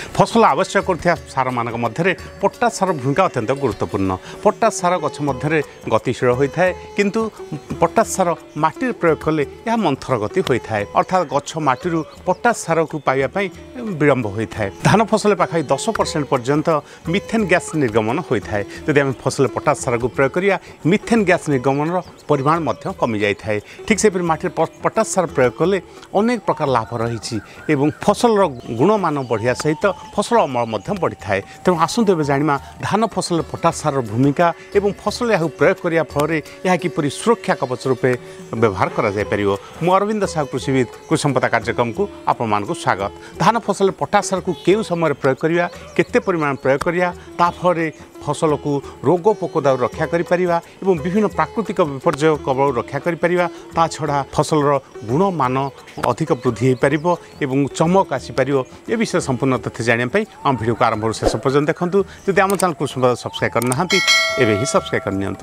फसल आवश्यक करथिया सार मानक मध्यरे पोटाश सार भूमिका अत्यंत गुरुत्वपूर्ण। पोटाश सार गछ मध्यरे गतिशील होता है किंतु पोटाश सार माटी प्रयोग कले यह मंथर गति होता है अर्थात गछ माटी पोटाश सार को पाइबा विलंब होता है। धान फसल पाखाई 10% पर्यंत मिथेन गैस निर्गमन होता है। यदि आम फसल पोटाश सार को प्रयोग करिया मिथेन गैस निर्गमन परिमाण मध्य कमी जाए। ठीक से माटी पोटाश सार प्रयोग कले अनेक प्रकार लाभ रही एवं फसलर गुणमान बढ़िया सहित फसल अमल बढ़ी थाए। तेणु आसतु ए जाना धान फसल पोटाश सार भूमिका एवं फसल यह प्रयोग करने फल यह किपरि सुरक्षा कवच रूपे व्यवहार करा जाय परियो। मु अरविंद साहू कृषिविद कृषि संपदा कार्यक्रम को आपण स्वागत। धान फसल पोटाश सार को केउ समय प्रयोग करिया केते परिमाण प्रयोग करिया ता फल फसल को रोग पोकदार रक्षा करिपरिबा एवं विभिन्न प्राकृतिक विपर्यय कबल रक्षा करिपरिबा ता छड़ा फसलर गुणमान अधिक वृद्धि हो पारिबो एवं चमक आसी पारिबो। ए विषय संपूर्ण तथ्य जानिया पई हम वीडियो को आरंभ शेष पर्यंत देखंतु। जदि आम चैनल को सब्सक्राइब करना हांती एबे ही सब्सक्राइब कर नियंतु।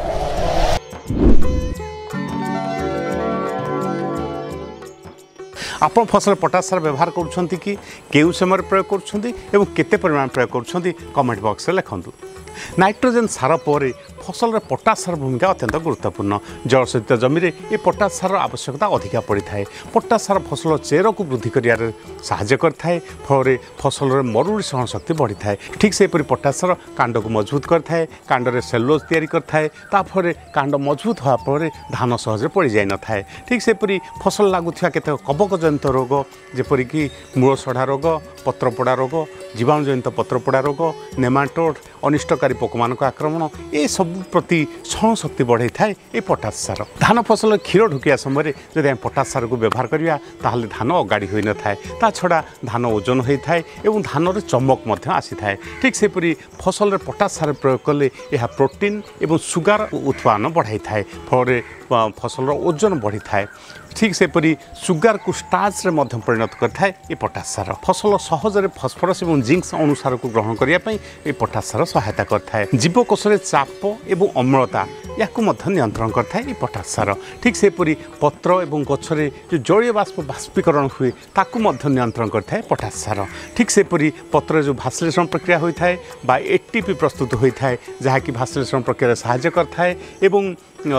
आप फसल पोटाश सार व्यवहार करुँच कि केउ समय प्रयोग करुँच केते परिमाण प्रयोग करुँच कमेंट बॉक्स में लिखंतु। नाइट्रोजेन सार पर फसल पोटाश सार भूमिका अत्यंत गुरुत्वपूर्ण। जलसेचित जमी में ये पोटाश सार आवश्यकता अधिका पड़ी था। पोटाश सार फसल चेर को वृद्धि कर साहाय्य करता फल फसल मरुड़ी सहन शक्ति बढ़ी था। ठीक से पोटाश सार कांड को मजबूत करता कांड सेलुलोज तैयारी करता फल कांड मजबूत होगा पर धान सहजे पड़ जाए न था। ठीक से फसल लगुवा केत कवक जनित रोग जेपरिक मूल सढ़ा रोग पत्रपोड़ा रोग जीवाणु जनित पत्रपोड़ा रोग नेमाटोड अनिष्टकारी पोकमान आक्रमण ये सब प्रति सहन शक्ति बढ़ाई थाए ये पोटाश सार। धान फसल क्षीर ढुकिया समय जब पोटाश सार को व्यवहार करिया ताहले धान अगाड़ी होई न थाए ता छड़ा धान ओजन होता है एवं धान रे चमक आसी थाए। ठीक से फसल पोटाश सार प्रयोग कले यह प्रोटीन एवं सुगार उत्पादन बढ़ाई थाए फल फसल ओजन बढ़ी थाए। ठीक से सुगार को स्टार्च रे मध्यम परिणत करता है ये पोटाश सार। फसल सहजरे फस्फरस और जिंक्स अनुसार को ग्रहण करने ये पोटाश सार सहायता करता है। जीवकोश चाप एवं अम्लता या नियंत्रण करता है ये पोटाश सार। ठीक से पत्र और गछरे जो जलीय बाष्प बाष्पीकरण हुए ताकू नियंत्रण करता है पोटाश सार। ठीक से पत्र जो भाश्लेषण प्रक्रिया होता है बा एटीपी प्रस्तुत होता है जहाँकि भाश्लेषण प्रक्रिया साहाय्य करता है एवं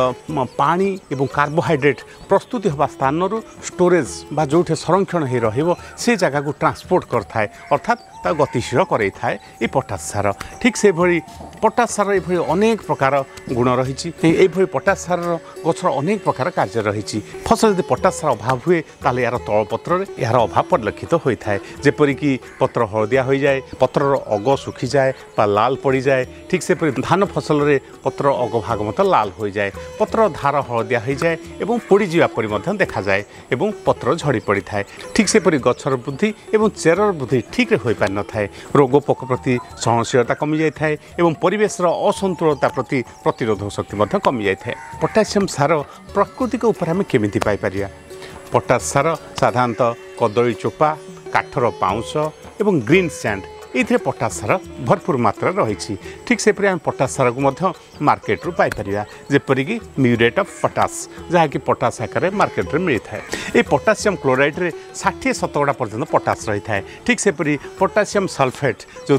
पानी एवं कार्बोहाइड्रेट प्रस्तुत होगा स्थान स्टोरेज बा जो संरक्षण हो रही से जगह को ट्रांसपोर्ट करता है अर्थात गतिशील कराई थाए ये पोटाश सार। ठीक से पोटाश सार ये अनेक प्रकार गुण रही पोटाश सार गचर अनेक प्रकार कार्य रही। फसल यदि पोटाश सार अभाव हुए ताले यार तलपत्र यार अभाव परिलक्षित होता है जेपरिक पत्र हलदिया हो जाए पत्र अग सुखी जाए बा लाल पड़ जाए। ठीक से धान फसल रे पत्र अग भाग मत लाल हो जाए पत्र धार हलदिया हो जाए एवं पोड़ी जीवा परी देखा जाए एवं पत्र झड़ी पड़ी थाए। ठीक से गछर वृद्धि एवं चेरर वृद्धि ठीक हो पारि न थाए रोग पोक प्रति सहनशीलता कमी जाए एवं परिवेश असंतुलता प्रति प्रतिरोधक शक्ति कमी जाए। पोटासियम सार प्राकृतिक उपर आम केमिति पाई परिया। पोटाश सार साधारणतः कदली चोपा काठर पाउंश एवं ग्रीन सैंड ये पोटाश सार भरपूर मात्रा रही। ठीक से आम पोटाश सार को मार्केट रू पाइपर जेपरिक म्यूरेट ऑफ पोटाश जहाँकि पोटाश आकार मार्केट में मिलता है। ये पोटासियम क्लोराइड रे 60-70 पर्यंत पोटाश रही है। ठीक से पोटासियम सल्फेट जो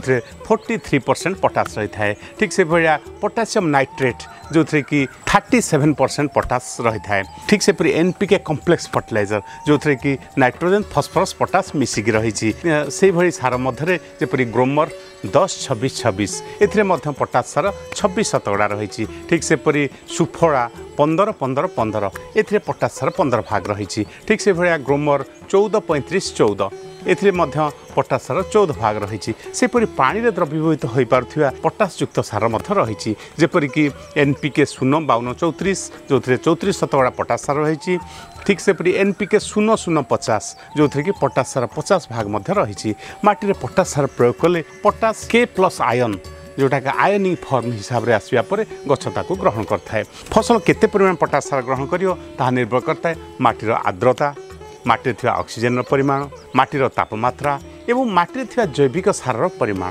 43% पोटाश रही है। ठीक से पोटासियम नाइट्रेट जो थे कि 37% पोटाश रही है। ठीक से एनपीके कम्प्लेक्स फर्टिलाइजर जो थे कि नाइट्रोजेन फस्फरस पोटाश मिसिक रही से भली सार मध्य जेपरी ग्रोमर 10-26-26 ए पोटाश सार 26% रही। ठीक से सुफला 15-15-15 ए पोटाश सार 15 भाग रही। ठीक से ग्रोमर 14-35-14 ए पोटाश सार 14 भाग रही। से पानी में द्रवीभूत हो पारुथिबा पोटाश युक्त सार रही जेपरिक एनपीके 0-52-34 जो 34% पोटाश सार रही। ठीक से एनपीके 0-0-50 जो कि पोटाश सार 50 भाग रही। माटी में पोटाश सार प्रयोग कले पोटाश K+ आयन जोटा कि आयनिंग फॉर्म हिसाब से आसवा पर गछता को ग्रहण करता है। फसल केते परिमाण पोटाश सार ग्रहण करियो ताहा निर्भर करता है माटीर आर्द्रता माटी ऑक्सीजन परिमाण माटीर तापमात्रा एवं माटी जैविक सार परिमाण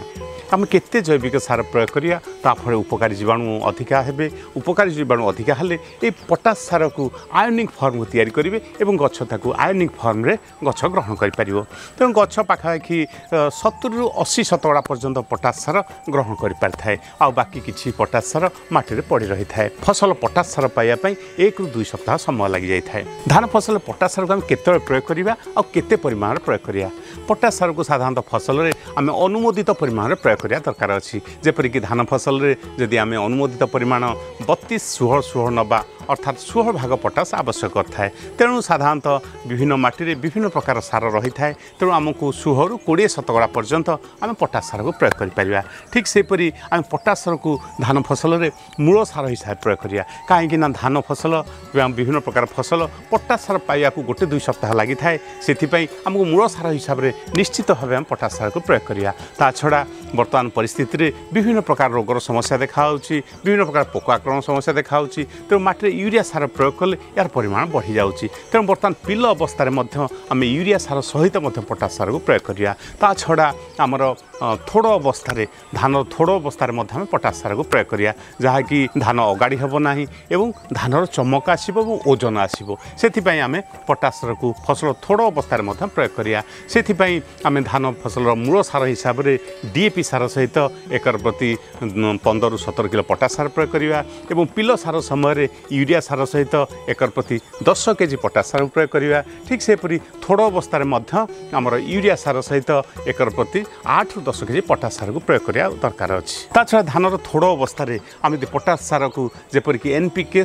आम केते जैविक सार प्रयोग करिया ताफळे उपकारी जीवाणु अधिका हेबे उपकारी जीवाणु अधिका हेले ए पोटाश सार को आयोनिक फॉर्म तैयारी करिवे एवं गछ ताकू आयोनिक फॉर्म रे गछ ग्रहण करि परिबो तेणु गछ पाखापाखि 70 रु 80 शतकड़ा पर्यंत पोटाश सार ग्रहण करि पारथाय आ बाकी किछि पोटाश सार माटी रे पड़ी रही थाए फसल पोटाश सार पाइया पई 1 रु 2 सप्ताह समय लागि जाय थाए धान फसल पोटाश सार को हम केते प्रयोग करिवा आ केते परिमाण प्रयोग करिया पोटाश सार को साधारणतः फसल रे आमे अनुमोदित परिमाण प्रयोग करिया दरकार अछि जेपरि कि धान फसल रे जदि आमे अनुमोदित परिमाण 32 16 16 नबा अर्थात 16 भाग पोटाश आवश्यक थाए तेणु साधारणतः विभिन्न माटी रे विभिन्न प्रकार सार रही थाए तेणु आमको 16 रु 20 शतकड़ा पर्यंत आमे पोटाश सार को प्रयोग करि परिबा ठीक सेपरि आमे पोटाश सार को धान फसल रे मूल सार हिसाब प्रयोग करिया काहे कि ना धान फसल विभिन्न प्रकार फसल पोटाश सार पाइया को गोटे 2 सप्ताह लागि थाए सेथि पई हमको मूल सार हिसाब रे निश्चित भाबे हम पोटाश सार को प्रयोग करिया ता छडा वर्तमान परिस्थिति रे विभिन्न प्रकार रोगर समस्या देखा होउची विभिन्न प्रकार पोक आक्रमण समस्या देखा होउची तो माटी यूरिया सार प्रयोग कले यार परिमाण बढ़ी जाउची तेणु वर्तमान पिल अवस्था रे मध्य आम यूरिया सार सहित मध्य पोटाश सार को प्रयोग करिया ता छडा आमर थोड़ अवस्था रे धान थोड़ अवस्था रे मध्य पोटाश सार को प्रयोग करिया जहा कि धान अगाड़ी हेबो नाही एवं धानर चमक आसीबो एवं ओजन आसीबो सेथि पई आमे पोटाश सार को फसल थोड़ अवस्था रे मध्य प्रयोग करिया सेथि पई आमे धान फसलर मूल सार हिसाब रे डीएपी सार सहित एकर प्रति 15 रु 17 किलो पोटाश सार प्रयोग करिया एवं पिल सार समय रे यूरिया सार सहित एकर प्रति 10 केजी पोटाश सार प्रयोग करिया ठीक सेपरि थोड़ अवस्था रे मध्य हमर यूरिया सार सहित एकर प्रति 8 रु 10 केजी पोटाश सार को प्रयोग करिया दरकार अछि ता छडा धानर थोड़ अवस्था रे आमे पोटाश सार को जेपरि कि एनपीके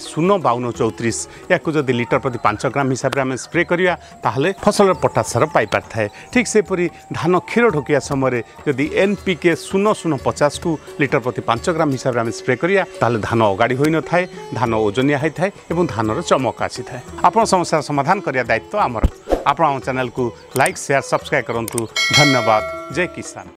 05234 याकु जदि लिटर प्रति 5 ग्राम हिसाब रे आमे स्प्रे करिया ताहले फसल पोटाश सार पाई पारथाय ठीक सेपरि धान क्षीर ढोकिया समय जदि एनपीके 0050 को लिटर प्रति 5 ग्राम हिसाब रे आमे स्प्रे करिया ताहले धान अगाड़ी होई न थाए धान ओजनिया होई थाए एवं धानर चमक आसी थाए आपण समस्या समाधान करिया दायित्व आमर आपण चैनल को लाइक शेयर सब्सक्राइब करंतु धन्यवाद जय किसान।